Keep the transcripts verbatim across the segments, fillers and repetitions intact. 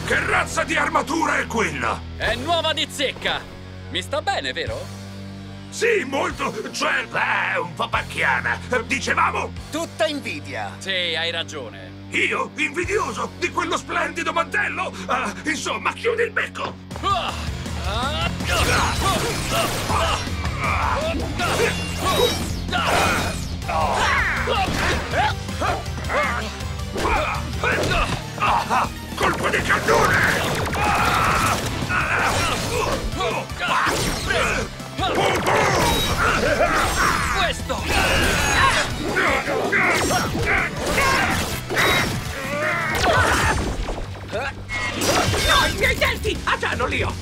Che razza di armatura è quella? È nuova di zecca! Mi sta bene, vero? Sì, molto. Cioè, beh, un po' pacchiana. Dicevamo? Tutta invidia. Sì, hai ragione. Io? Invidioso? Di quello splendido mantello? Ah, insomma, chiudi il becco! Ah! Ah! Ah, colpo di cannone! Questo! No, i miei denti! Ah già, non li ho!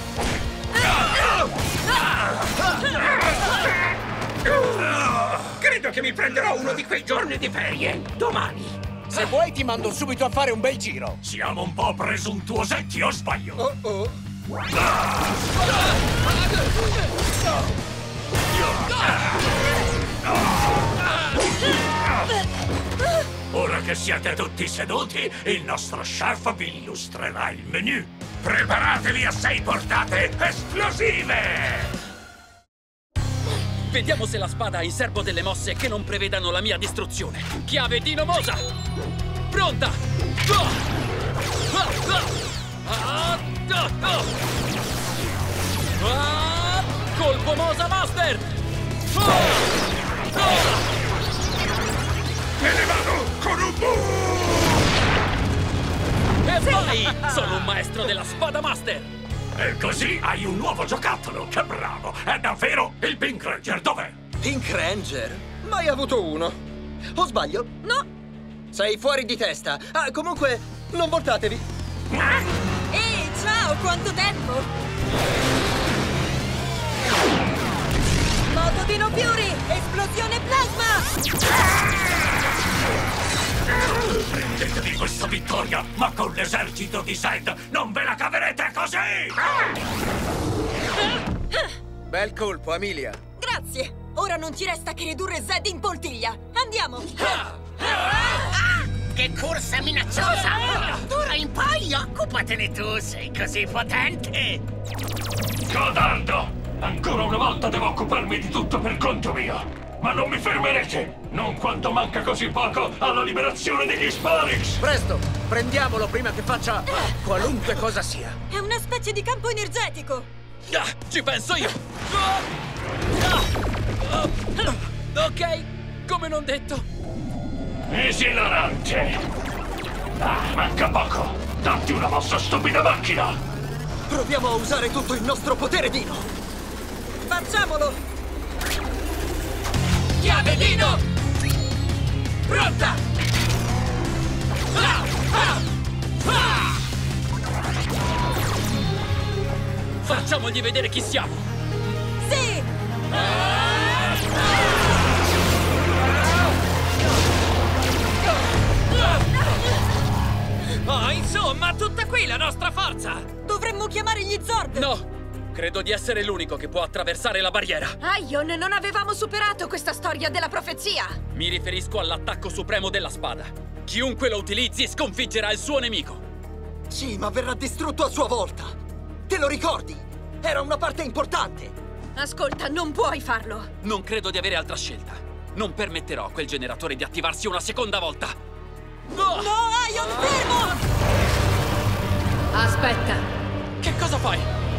Credo che mi prenderò uno di quei giorni di ferie domani! Se vuoi ti mando subito a fare un bel giro. Siamo un po' presuntuosetti, o sbaglio? Oh oh. Ora che siete tutti seduti, il nostro chef vi illustrerà il menù. Preparatevi a sei portate esplosive! Vediamo se la spada ha in serbo delle mosse che non prevedano la mia distruzione. Chiave dinomosa! Pronta! Colpo mosa master! Me ne vado con un boom! E vai! Sono un maestro della spada master! E così hai un nuovo giocattolo! Che bravo! È davvero il Pink Ranger, dov'è? Pink Ranger? Mai avuto uno. O sbaglio? No! Sei fuori di testa. Ah, comunque, non voltatevi. Ehi, ciao, quanto tempo! Moto Dino Fury! Esplosione plasma! Prendetevi questa vittoria, ma con l'esercito di Zed non ve la caverete così! Bel colpo, Amelia. Grazie! Ora non ci resta che ridurre Zed in poltiglia! Andiamo! Che corsa minacciosa! D'ora in poi occupatene tu, sei così potente! Codardo! Ancora una volta devo occuparmi di tutto per conto mio! Ma non mi fermerete! Non quando manca così poco alla liberazione degli Sporix! Presto, prendiamolo prima che faccia qualunque cosa sia. È una specie di campo energetico! Ah, ci penso io! Ok, come non detto. Esilarante! Ah, manca poco! Datti una mossa, stupida macchina! Proviamo a usare tutto il nostro potere, Dino! Facciamolo! Chiave Dino! Pronta! Ah, ah, ah! Facciamogli vedere chi siamo! Sì! Oh, insomma, tutta qui la nostra forza! Dovremmo chiamare gli Zord! No! Credo di essere l'unico che può attraversare la barriera! Ion, non avevamo superato questa storia della profezia! Mi riferisco all'attacco supremo della spada. Chiunque lo utilizzi sconfiggerà il suo nemico. Sì, ma verrà distrutto a sua volta. Te lo ricordi? Era una parte importante. Ascolta, non puoi farlo! Non credo di avere altra scelta. Non permetterò a quel generatore di attivarsi una seconda volta. No, Ion, fermo! Aspetta. Che cosa fai?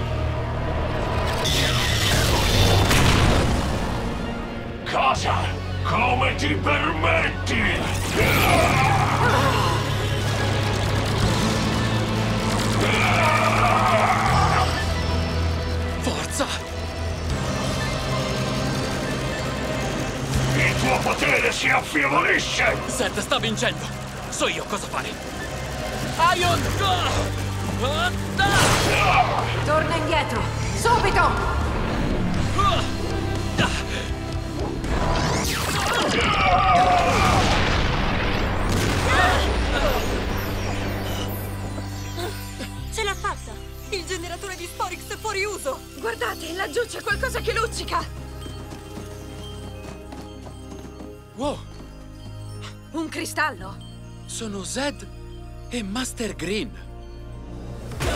Cosa? Come ti permetti? Forza! Il tuo potere si affievolisce! Zed sta vincendo! So io cosa fare! Ion! Ah! Ah! Torna indietro. Subito! Ah! Ce l'ha fatta! Il generatore di Sporix è fuori uso! Guardate, laggiù c'è qualcosa che luccica! Wow! Un cristallo! Sono Zed e Master Green!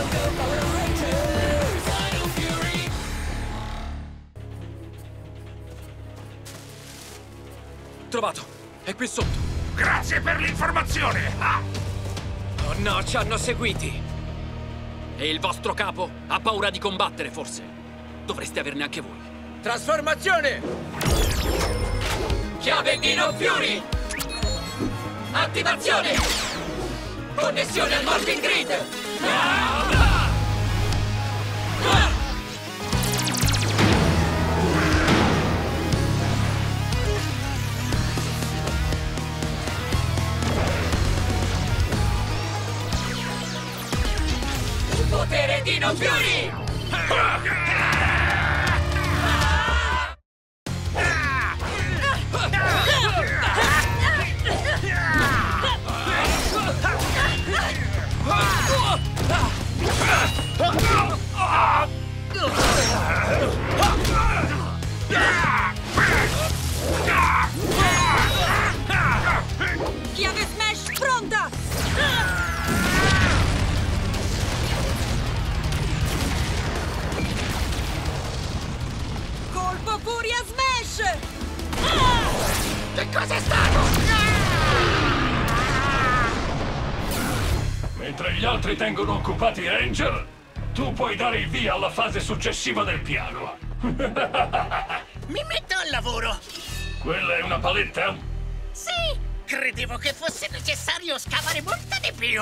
Trovato! È qui sotto! Grazie per l'informazione! Ah! Oh no, ci hanno seguiti! E il vostro capo ha paura di combattere, forse? Dovreste averne anche voi. Trasformazione! Chiave Dino Fury! Attivazione! Connessione al Morphing Grid! Potere Dino Fury! Chiave Smash pronta! Colpo Furia Smash! Che cos'è stato? Mentre gli altri tengono occupati i Ranger, tu puoi dare il via alla fase successiva del piano. Mi metto al lavoro. Quella è una paletta? Sì, credevo che fosse necessario scavare molto di più.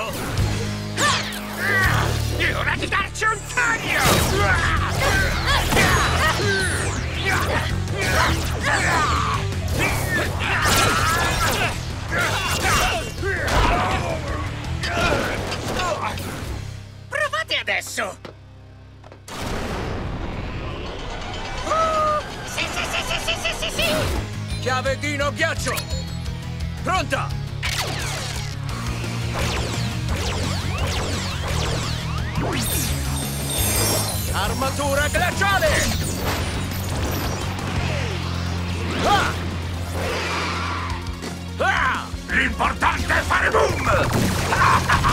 È ora di darci un taglio! Provate adesso! Uh, sì, sì, sì, sì, sì, sì, sì, sì! Chiave Dino Ghiaccio! Pronta! Armatura glaciale! Ah! Ah! L'importante è fare boom!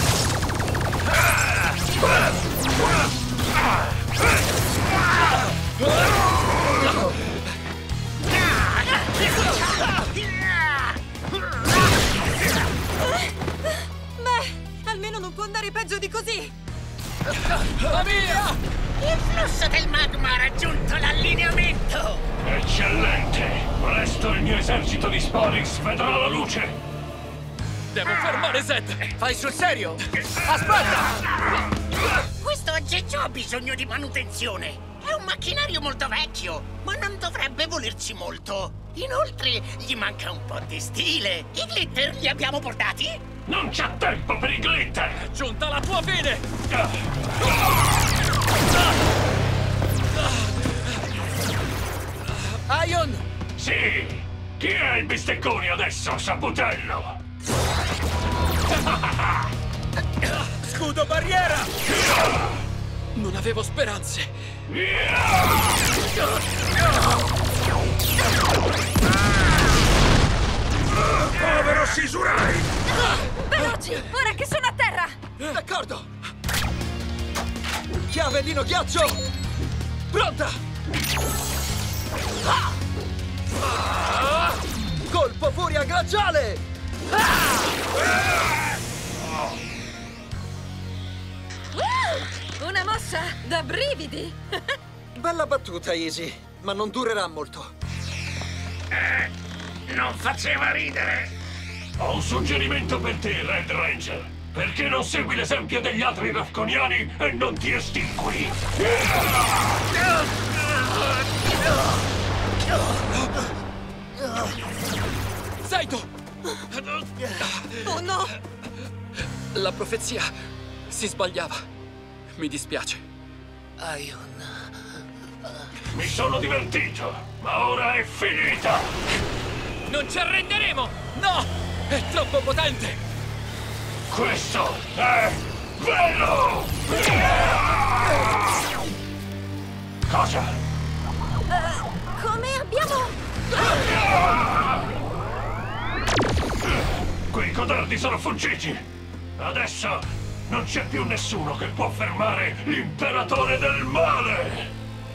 Beh, almeno non può andare peggio di così! La mia! Il flusso del magma ha raggiunto l'allineamento! Eccellente! Presto il mio esercito di Sporix vedrà la luce! Devo fermare Zed! Fai sul serio? Aspetta! Questo aggeggio ha bisogno di manutenzione. È un macchinario molto vecchio, ma non dovrebbe volerci molto. Inoltre, gli manca un po' di stile. I glitter li abbiamo portati? Non c'è tempo per i glitter! È giunta la tua fine! Ion! Sì! Chi è il bisteccone adesso, saputello? Scudo barriera! Non avevo speranze! Povero Shisurai! Veloci! Ora che sono a terra! D'accordo! Chiave Dino Ghiaccio! Pronta! Ah! Ah! Colpo Furia Glaciale! Ah! Uh, una mossa da brividi! Bella battuta, Easy, ma non durerà molto. Non faceva ridere! Ho un suggerimento per te, Red Ranger. Perché non segui l'esempio degli altri Rafconiani e non ti estingui? Saito! Oh no! La profezia si sbagliava. Mi dispiace. Ion... Mi sono divertito, ma ora è finita! Non ci arrenderemo! No! È troppo potente! Questo è bello! Cosa? Uh, come abbiamo... Quei codardi sono fuggiti! Adesso Non c'è più nessuno che può fermare l'imperatore del male!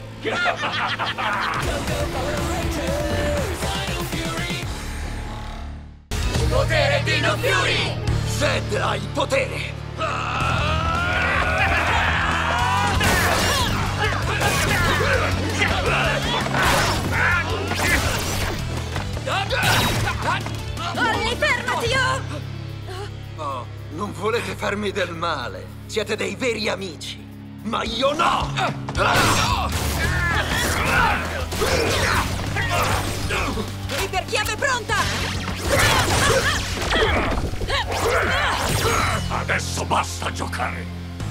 Potere Dino Fury! Zed ha il potere! Olli, fermati, oh! Oh, non volete farmi del male. Siete dei veri amici. Ma io no! Iperchiave pronta! Adesso basta giocare!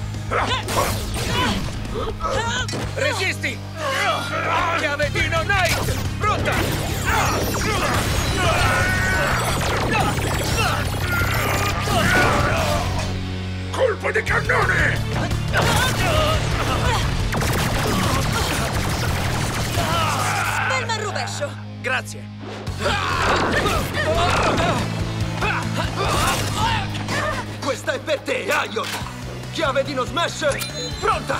Resisti! Chiave Dino Knight! Pronta! Colpo di cannone! Spellman rovescio! Grazie! Questa è per te, Ion! Chiave Dino Smash pronta!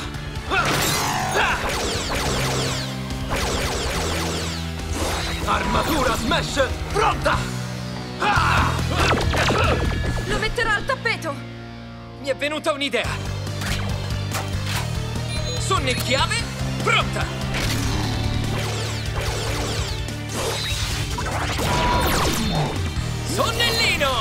Armatura Smash pronta! Lo metterò al tappeto! Mi è venuta un'idea! Sonnecchiave pronta! Sonnellino!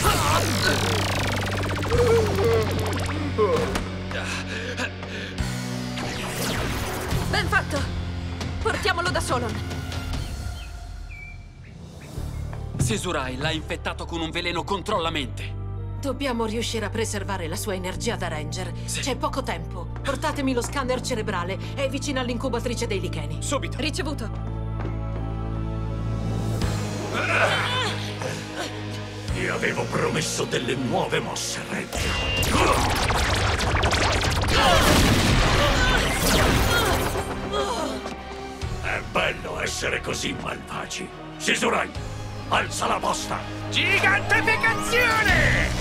Ben fatto! Portiamolo da Solon! Sisurai l'ha infettato con un veleno contro la mente. Dobbiamo riuscire a preservare la sua energia da Ranger. Sì. C'è poco tempo. Portatemi lo scanner cerebrale. È vicino all'incubatrice dei licheni. Subito! Ricevuto! Ti avevo promesso delle nuove mosse, Ranger. È bello essere così malvagi. Sisurai, alza la posta! Gigantificazione!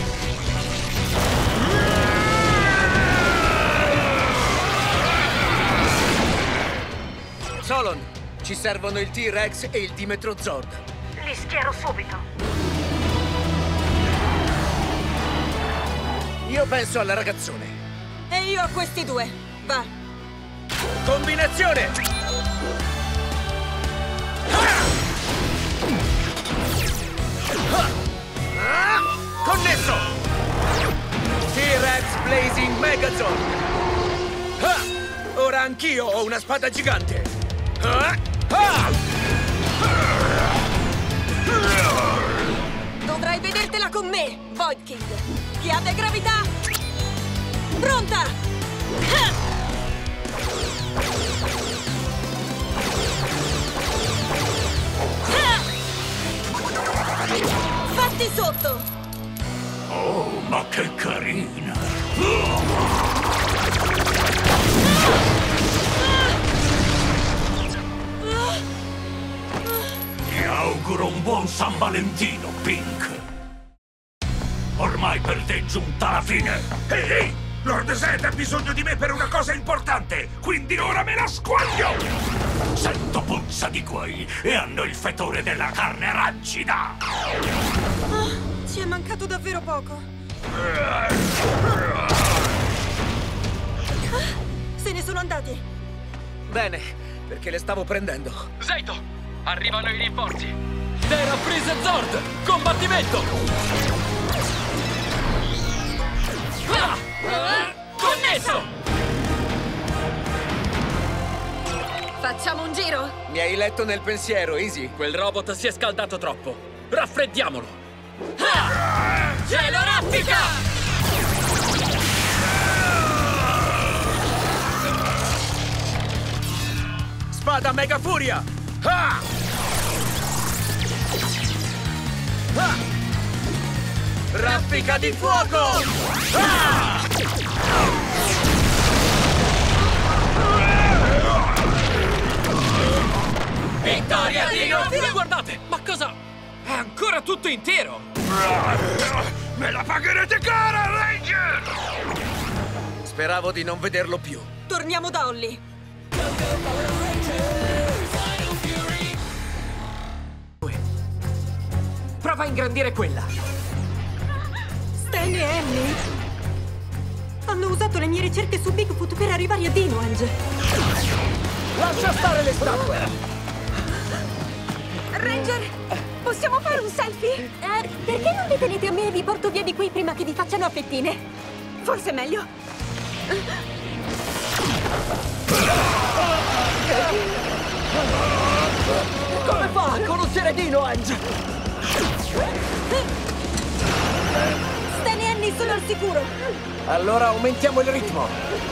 Solon, ci servono il T-Rex e il Dimetro Zord. Li schiero subito. Io penso alla ragazzone. E io a questi due! Va! Combinazione! Ah! Connesso! T-Rex Blazing Megazord! Ah! Ora anch'io ho una spada gigante! Ah! Ah! Dovrai vedertela con me, Void King! Chiave gravità! Pronta! Ah! Ah! Fatti sotto! Oh, ma che carina! Ti auguro un buon San Valentino, Pink! Ormai per te è giunta la fine! Ehi, ehi! Lord Zed ha bisogno di me per una cosa importante, quindi ora me la squaglio! Sento puzza di guai e hanno il fetore della carne rancida! Oh, ci è mancato davvero poco. Ah, se ne sono andati. Bene, perché le stavo prendendo. Zeito! Arrivano i rinforzi! Terra Freeze Zord! Combattimento! Ah! Ah! Connesso! Facciamo un giro? Mi hai letto nel pensiero, Easy. Quel robot si è scaldato troppo. Raffreddiamolo! Ah! Cielo raffica! Spada Mega Furia! Ah! Ah! Raffica di fuoco! Ah! Vittoria Dino! Guardate! Ma cosa? È ancora tutto intero! Me la pagherete cara, Ranger! Speravo di non vederlo più. Torniamo da Holly. Prova a ingrandire quella. Stan e Annie hanno usato le mie ricerche su Bigfoot per arrivare a Dinoange. Lascia stare le statue! Ranger, possiamo fare un selfie? Eh, perché non vi tenete a me e vi porto via di qui prima che vi facciano a pettine? Forse è meglio. Come fa a conoscere Dinoange? Stan e Annie sono al sicuro. Allora aumentiamo il ritmo.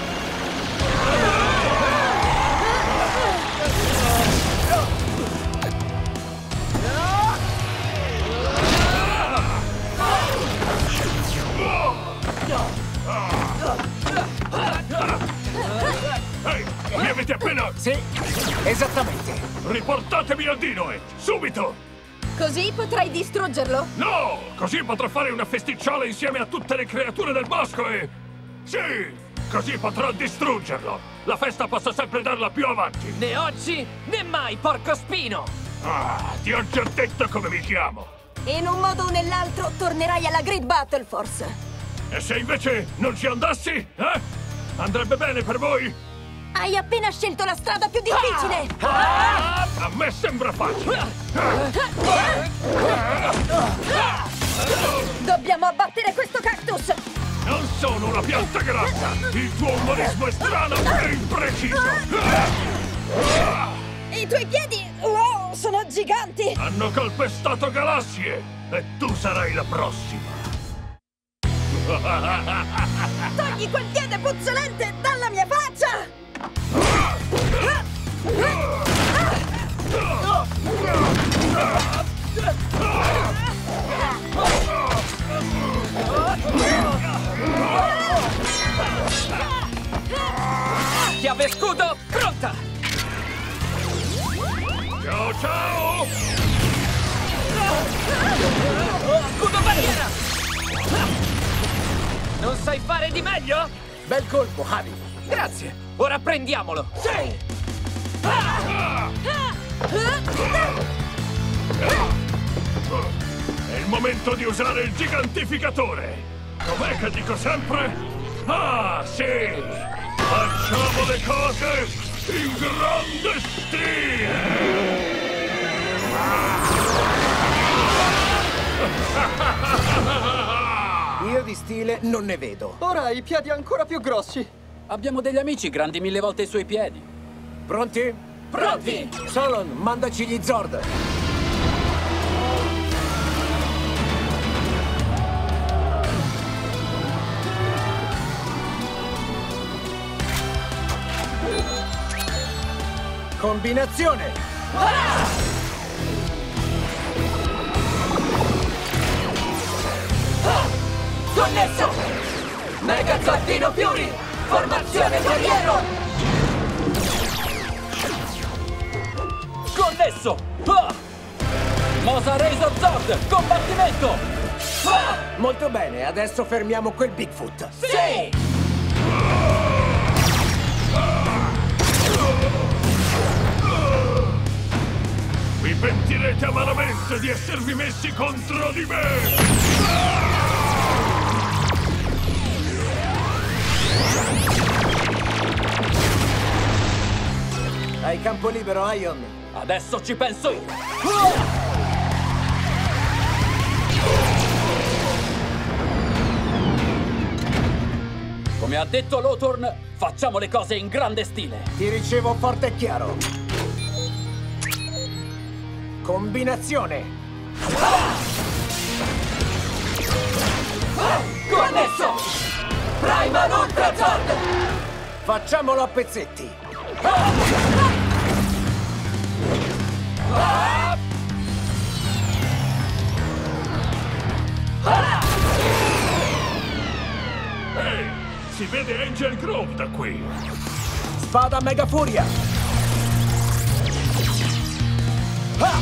Ehi, mi avete appena... Sì, esattamente. Riportatemi a Dinoe, subito! Così potrai distruggerlo? No! Così potrò fare una festicciola insieme a tutte le creature del bosco e... Sì! Così potrò distruggerlo! La festa posso sempre darla più avanti! Né oggi, né mai, porco spino! Ah, ti ho già detto come mi chiamo! In un modo o nell'altro tornerai alla Great Battle Force. E se invece non ci andassi, eh? Andrebbe bene per voi? Hai appena scelto la strada più difficile! Ah! A me sembra facile! Dobbiamo abbattere questo cactus! Non sono una pianta grassa! Il tuo umorismo è strano e impreciso! I tuoi piedi, wow, sono giganti! Hanno calpestato galassie! E tu sarai la prossima! Togli quel piede puzzolente dalla mia faccia! Chiave scudo, pronta! Ciao ciao! Scudo barriera! Non sai fare di meglio? Bel colpo, Javi. Grazie! Ora prendiamolo! Sì! È il momento di usare il gigantificatore! Com'è che dico sempre? Ah, sì! Facciamo le cose in grande stile! Io di stile non ne vedo. Ora hai i piedi ancora più grossi. Abbiamo degli amici grandi mille volte i suoi piedi. Pronti? Pronti! Solon, mandaci gli Zord. Combinazione! Connesso! Mega Zattino Fury! Formazione guerriero! Connesso! Ah! Mosa Razor Zord! Combattimento! Ah! Molto bene, adesso fermiamo quel Bigfoot. Sì! Vi pentirete amaramente di esservi messi contro di me! Hai campo libero, Ion. Adesso ci penso io! Come ha detto Lothorn, facciamo le cose in grande stile! Ti ricevo forte e chiaro. Combinazione! Connesso! Primal Ultra Zord! Facciamolo a pezzetti! Ehi! Si vede Angel Grove da qui! Spada Mega Furia! Ah!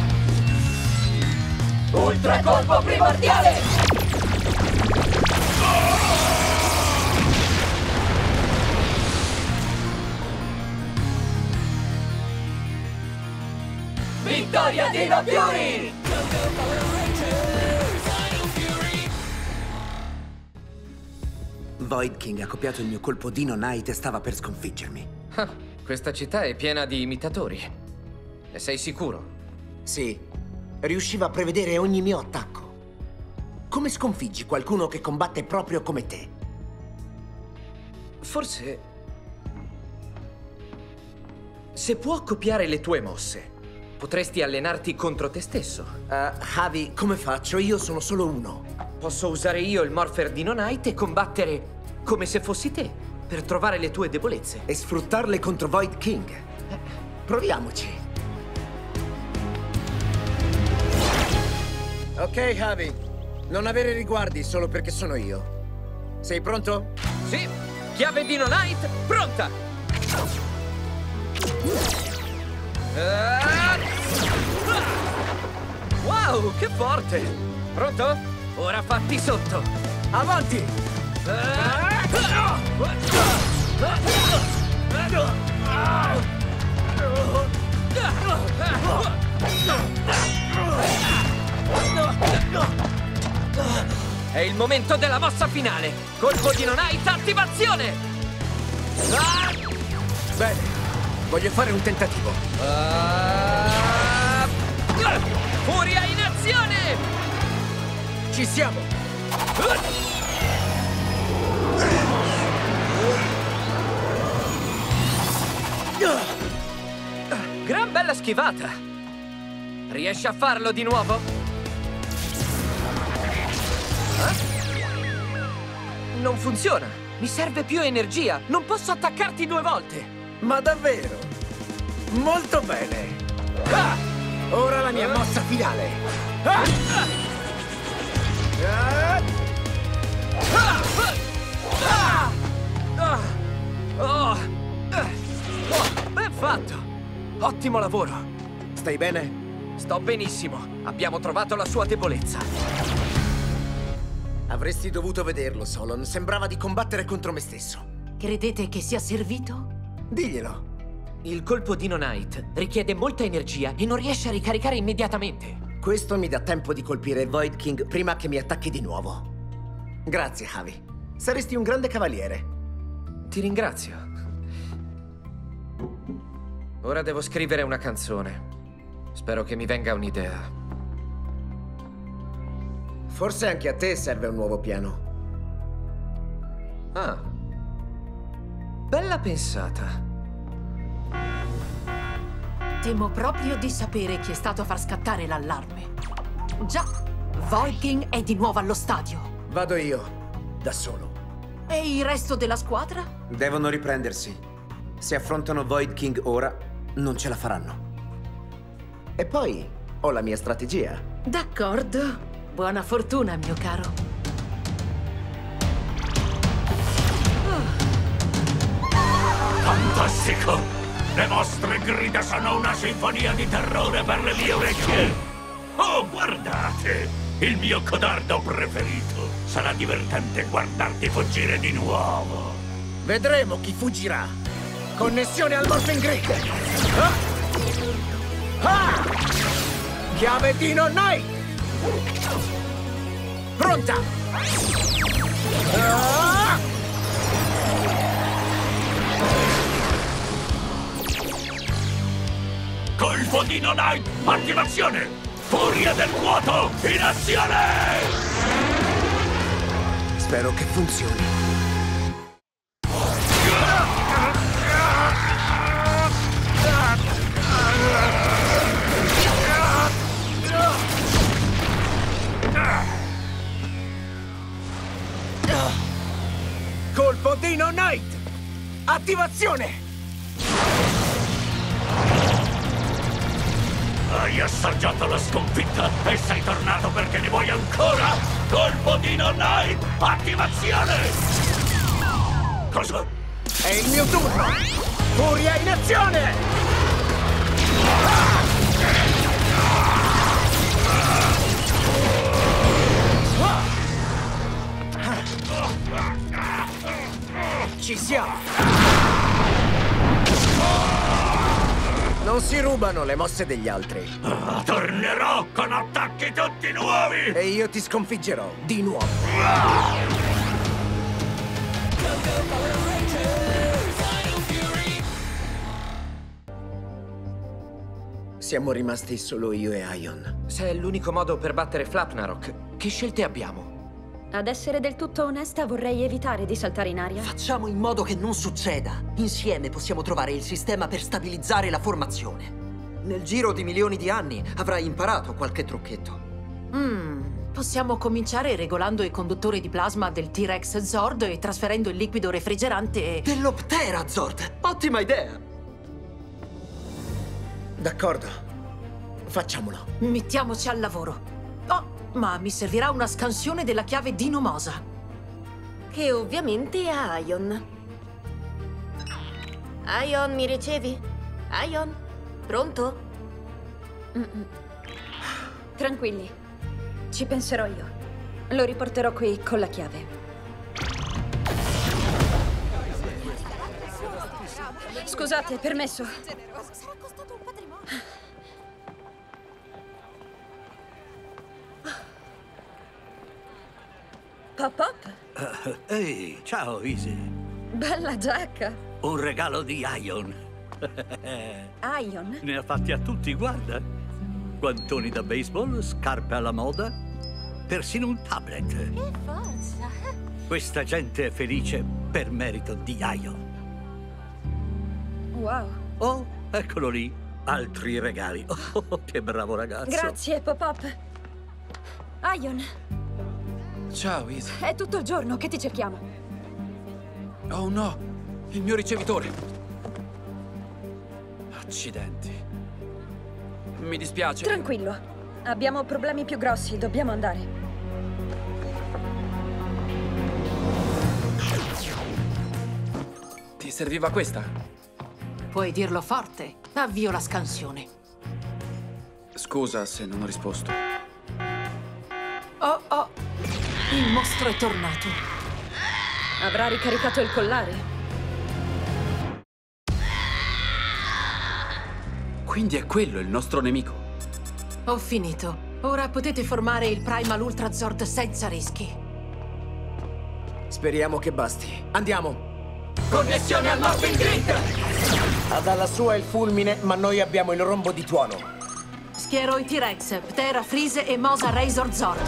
Ultra colpo primordiale! Vittoria Dino Fury! Void King ha copiato il mio colpo Dino Knight e stava per sconfiggermi. Ah, questa città è piena di imitatori. Ne sei sicuro? Sì, riusciva a prevedere ogni mio attacco. Come sconfiggi qualcuno che combatte proprio come te? Forse... se può copiare le tue mosse, potresti allenarti contro te stesso. Uh, Javi, come faccio? Io sono solo uno. Posso usare io il Morpher Dino Knight e combattere come se fossi te, per trovare le tue debolezze. E sfruttarle contro Void King. Proviamoci. Ok, Javi. Non avere riguardi solo perché sono io. Sei pronto? Sì! Chiave Dino Knight, pronta! Wow, che forte! Pronto? Ora fatti sotto! Avanti! È il momento della mossa finale! Colpo Dino Knight, attivazione! Bene, voglio fare un tentativo. Ah! Furia in azione! Ci siamo! Gran bella schivata! Riesci a farlo di nuovo? Eh? Non funziona! Mi serve più energia! Non posso attaccarti due volte! Ma davvero? Molto bene! Ah! Ora la mia mossa finale! Ah! Ah! Ah! Ah! Oh! Oh! Ben fatto! Ottimo lavoro! Stai bene? Sto benissimo! Abbiamo trovato la sua debolezza! Avresti dovuto vederlo, Solon. Sembrava di combattere contro me stesso. Credete che sia servito? Diglielo. Il colpo Dino Knight richiede molta energia e non riesce a ricaricare immediatamente. Questo mi dà tempo di colpire Void King prima che mi attacchi di nuovo. Grazie, Javi. Saresti un grande cavaliere. Ti ringrazio. Ora devo scrivere una canzone. Spero che mi venga un'idea. Forse anche a te serve un nuovo piano. Ah. Bella pensata. Temo proprio di sapere chi è stato a far scattare l'allarme. Già, Void King è di nuovo allo stadio. Vado io, da solo. E il resto della squadra? Devono riprendersi. Se affrontano Void King ora, non ce la faranno. E poi ho la mia strategia. D'accordo. Buona fortuna, mio caro. Fantastico! Le vostre grida sono una sinfonia di terrore per le mie orecchie! Oh, guardate! Il mio codardo preferito! Sarà divertente guardarti fuggire di nuovo! Vedremo chi fuggirà! Connessione al Morphin Grid! Ah! Ah! Chiave Dino Knight! Pronta! Ah! Colpo Dino Knight, attivazione! Furia del vuoto, in azione! Spero che funzioni. Colpo Dino Knight! Attivazione! Hai assaggiato la sconfitta e sei tornato perché ne vuoi ancora? Colpo Dino Knight, attivazione! Cosa? È il mio turno! Furia in azione! Ci siamo! Non si rubano le mosse degli altri. Ah, tornerò con attacchi tutti nuovi! E io ti sconfiggerò di nuovo. Siamo rimasti solo io e Aion. Se è l'unico modo per battere Flapnarok, che scelte abbiamo? Ad essere del tutto onesta, vorrei evitare di saltare in aria. Facciamo in modo che non succeda. Insieme possiamo trovare il sistema per stabilizzare la formazione. Nel giro di milioni di anni avrai imparato qualche trucchetto. Mm, possiamo cominciare regolando i conduttori di plasma del T-Rex Zord e trasferendo il liquido refrigerante... Dell'Optera Zord! Ottima idea! D'accordo. Facciamolo. Mettiamoci al lavoro. Oh, ma mi servirà una scansione della chiave Dinomosa. Che ovviamente è Aion. Aion, mi ricevi? Aion? Pronto? Mm-mm. Tranquilli. Ci penserò io. Lo riporterò qui con la chiave. Scusate, permesso. Pop-Pop? Uh, ehi, ciao, Easy. Bella giacca. Un regalo di Aion. Aion? Ne ha fatti a tutti, guarda. Guantoni da baseball, scarpe alla moda, persino un tablet. Che forza! Questa gente è felice per merito di Aion. Wow. Oh, eccolo lì. Altri regali. Oh, che bravo ragazzo. Grazie, Pop-Pop. Aion. Ciao, Easy. È tutto il giorno che ti cerchiamo. Oh no, il mio ricevitore. Accidenti. Mi dispiace. Tranquillo. Abbiamo problemi più grossi, dobbiamo andare. Ti serviva questa? Puoi dirlo forte. Avvio la scansione. Scusa se non ho risposto. Oh, oh. Il mostro è tornato. Avrà ricaricato il collare? Quindi è quello il nostro nemico. Ho finito. Ora potete formare il Primal Ultra Zord senza rischi. Speriamo che basti. Andiamo! Connessione al Morphin Grid! Ha dalla sua il fulmine, ma noi abbiamo il rombo di tuono. Schiero i T-Rex, Ptera, Freeze e Mosa Razor Zord.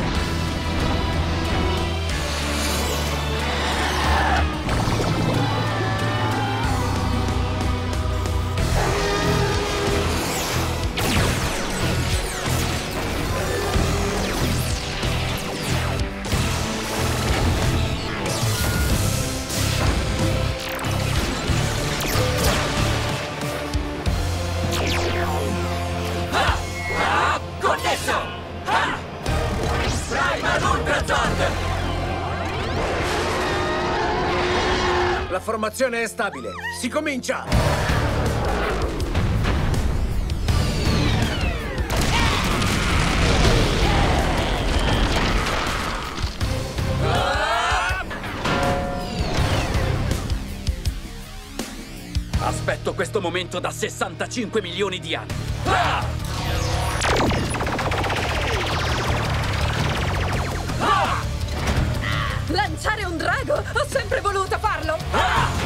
La formazione è stabile. Si comincia! Aspetto questo momento da sessantacinque milioni di anni. Ah! Ah! Lanciare un drago! Ho sempre voluto farlo! Ah!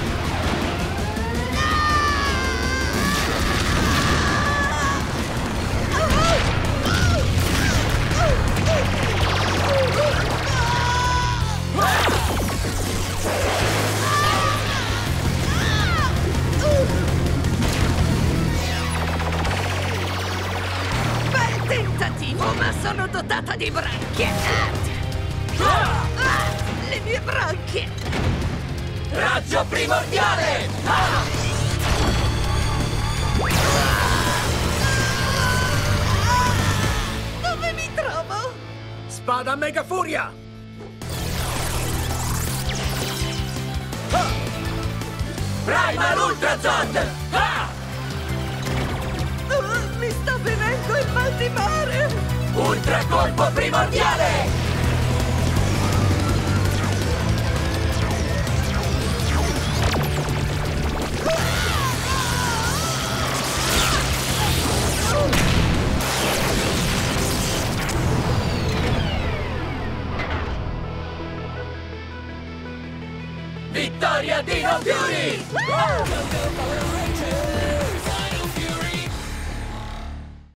Bel tentativo, ma sono dotata di branchie! Ah! Le mie branchie! Raggio primordiale! Ah! Dove mi trovo? Spada Mega Furia! Ah! Primal Ultra Zord! Ah! Uh, mi sta venendo il mal di mare! Ultra colpo primordiale! Vittoria Dino Fury!